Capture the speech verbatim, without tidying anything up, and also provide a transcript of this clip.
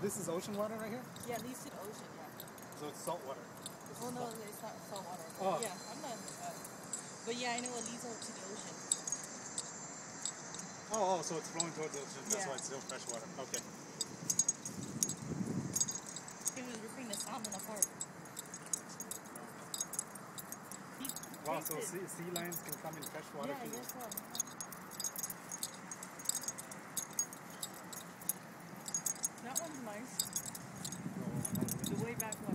this is ocean water right here? Yeah, it leads to the ocean, yeah. So it's salt water. This Oh, no, salt. it's not salt water. Oh. Yeah, I'm not... Uh, but yeah, I know it leads over to the ocean. Oh, oh, so it's flowing towards the ocean. That's Yeah. why it's still fresh water. Okay. He was ripping the salmon apart. He Wow, so tasted- sea, sea lions can come in fresh water Yeah, I too? guess so. That one's nice. No, no, no. The way back one.